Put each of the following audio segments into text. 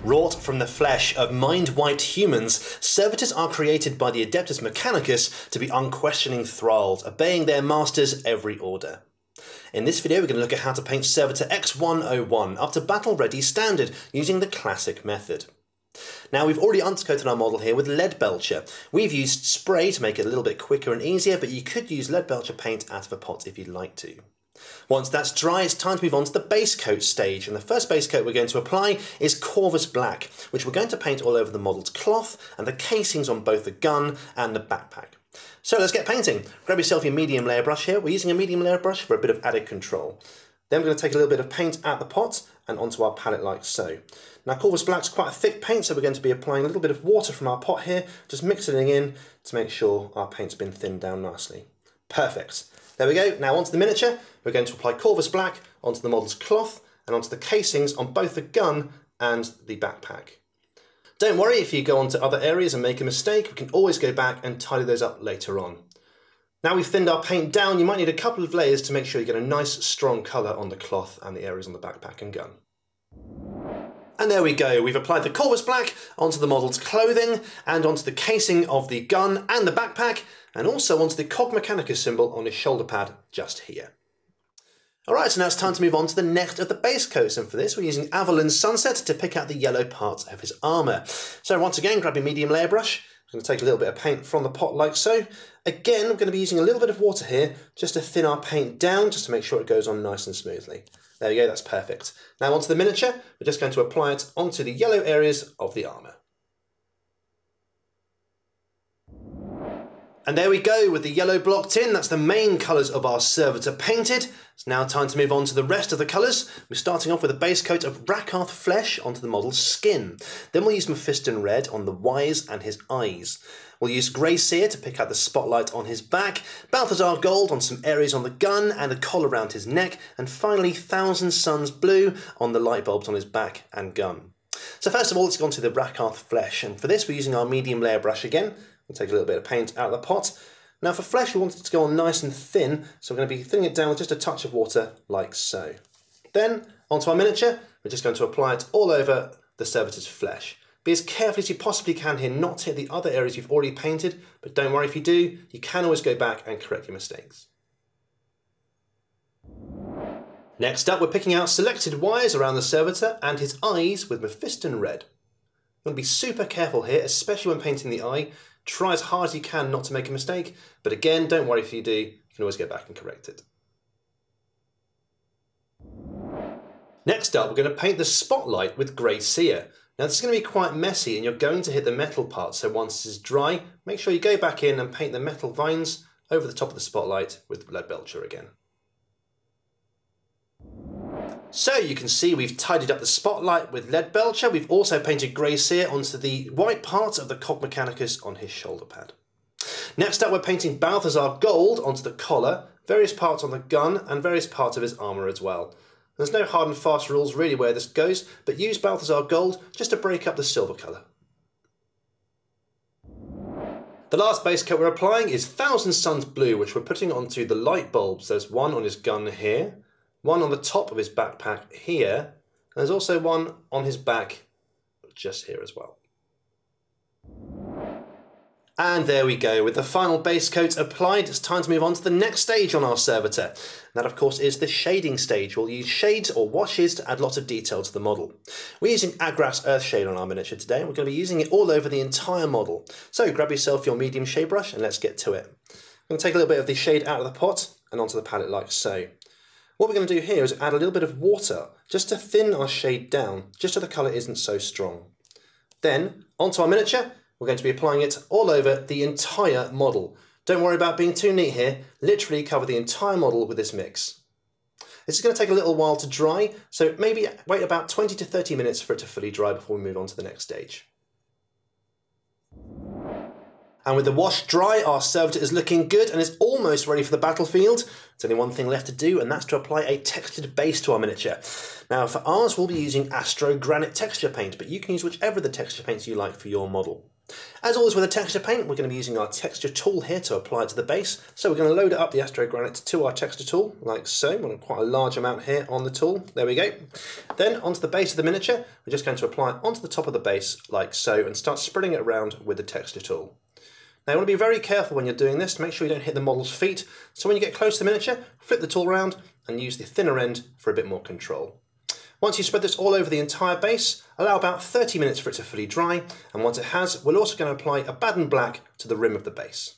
Wrought from the flesh of mind-wiped humans, servitors are created by the Adeptus Mechanicus to be unquestioning thralls, obeying their masters' every order. In this video we're going to look at how to paint Servitor X-101 up to battle-ready standard using the classic method. Now we've already undercoated our model here with lead belcher. We've used spray to make it a little bit quicker and easier, but you could use lead belcher paint out of a pot if you'd like to. Once that's dry, it's time to move on to the base coat stage, and the first base coat we're going to apply is Corvus Black, which we're going to paint all over the model's cloth and the casings on both the gun and the backpack. So let's get painting. Grab yourself your medium layer brush here. We're using a medium layer brush for a bit of added control. Then we're going to take a little bit of paint out the pot and onto our palette like so. Now Corvus Black's quite a thick paint, so we're going to be applying a little bit of water from our pot here, just mixing it in to make sure our paint's been thinned down nicely. Perfect. There we go. Now onto the miniature. We're going to apply Corvus Black onto the model's cloth and onto the casings on both the gun and the backpack. Don't worry if you go onto other areas and make a mistake, we can always go back and tidy those up later on. Now we've thinned our paint down, you might need a couple of layers to make sure you get a nice strong colour on the cloth and the areas on the backpack and gun. And there we go, we've applied the Corvus Black onto the model's clothing and onto the casing of the gun and the backpack, and also onto the Cog Mechanicus symbol on his shoulder pad just here. Alright, so now it's time to move on to the next of the base coats, and for this we're using Avalon's Sunset to pick out the yellow parts of his armour. So once again, grab your medium layer brush. I'm going to take a little bit of paint from the pot like so. Again, I'm going to be using a little bit of water here just to thin our paint down, just to make sure it goes on nice and smoothly. There we go, that's perfect. Now onto the miniature, we're just going to apply it onto the yellow areas of the armour. And there we go, with the yellow blocked in, that's the main colours of our servitor painted. It's now time to move on to the rest of the colours. We're starting off with a base coat of Rakarth flesh onto the model's skin. Then we'll use Mephiston red on the Wise and his eyes. We'll use Grey Seer to pick out the spotlight on his back, Balthazar gold on some areas on the gun and the collar around his neck, and finally Thousand Suns blue on the light bulbs on his back and gun. So first of all, let's go on to the Rakarth flesh, and for this we're using our medium layer brush again. We'll take a little bit of paint out of the pot. Now for flesh we want it to go on nice and thin, so we're going to be thinning it down with just a touch of water like so. Then onto our miniature, we're just going to apply it all over the servitor's flesh. Be as careful as you possibly can here not to hit the other areas you've already painted, but don't worry if you do, you can always go back and correct your mistakes. Next up we're picking out selected wires around the servitor and his eyes with Mephiston red. You want to be super careful here, especially when painting the eye. Try as hard as you can not to make a mistake, but again, don't worry if you do, you can always go back and correct it. Next up, we're going to paint the spotlight with Grey Seer. Now this is going to be quite messy and you're going to hit the metal part, so once this is dry, make sure you go back in and paint the metal vines over the top of the spotlight with lead belcher again. So you can see we've tidied up the spotlight with lead belcher. We've also painted Grey Seer onto the white part of the Cog Mechanicus on his shoulder pad. Next up we're painting Balthazar gold onto the collar, various parts on the gun and various parts of his armour as well. There's no hard and fast rules really where this goes, but use Balthazar gold just to break up the silver colour. The last base coat we're applying is Thousand Suns blue, which we're putting onto the light bulbs. There's one on his gun here, one on the top of his backpack here, and there's also one on his back just here as well. And there we go, with the final base coat applied, it's time to move on to the next stage on our servitor. And that of course is the shading stage. We'll use shades or washes to add lots of detail to the model. We're using Agrax Earthshade on our miniature today, and we're going to be using it all over the entire model. So grab yourself your medium shade brush and let's get to it. I'm going to take a little bit of the shade out of the pot and onto the palette like so. What we're going to do here is add a little bit of water just to thin our shade down, just so the colour isn't so strong. Then onto our miniature. We're going to be applying it all over the entire model. Don't worry about being too neat here, literally cover the entire model with this mix. This is going to take a little while to dry, so maybe wait about 20 to 30 minutes for it to fully dry before we move on to the next stage. And with the wash dry, our servitor is looking good and is almost ready for the battlefield. There's only one thing left to do, and that's to apply a textured base to our miniature. Now for ours, we'll be using Astro Granite texture paint, but you can use whichever of the texture paints you like for your model. As always with a texture paint, we're going to be using our texture tool here to apply it to the base. So we're going to load up the astrogranite to our texture tool, like so. We've got quite a large amount here on the tool. There we go. Then onto the base of the miniature, we're just going to apply it onto the top of the base, like so, and start spreading it around with the texture tool. Now you want to be very careful when you're doing this to make sure you don't hit the model's feet. So when you get close to the miniature, flip the tool around and use the thinner end for a bit more control. Once you spread this all over the entire base, allow about 30 minutes for it to fully dry, and once it has, we're also going to apply a Baden black to the rim of the base.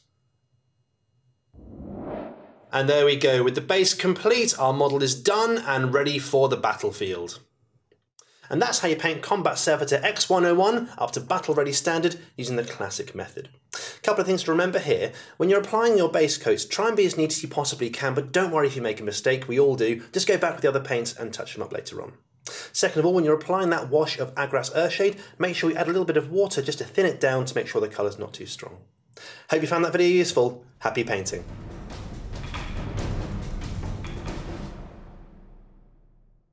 And there we go, with the base complete, our model is done and ready for the battlefield. And that's how you paint Combat Servitor X-101 up to battle ready standard using the classic method. A couple of things to remember here. When you're applying your base coats, try and be as neat as you possibly can, but don't worry if you make a mistake, we all do. Just go back with the other paints and touch them up later on. Second of all, when you're applying that wash of Agras Earthshade, make sure you add a little bit of water just to thin it down to make sure the colour's not too strong. Hope you found that video useful. Happy painting.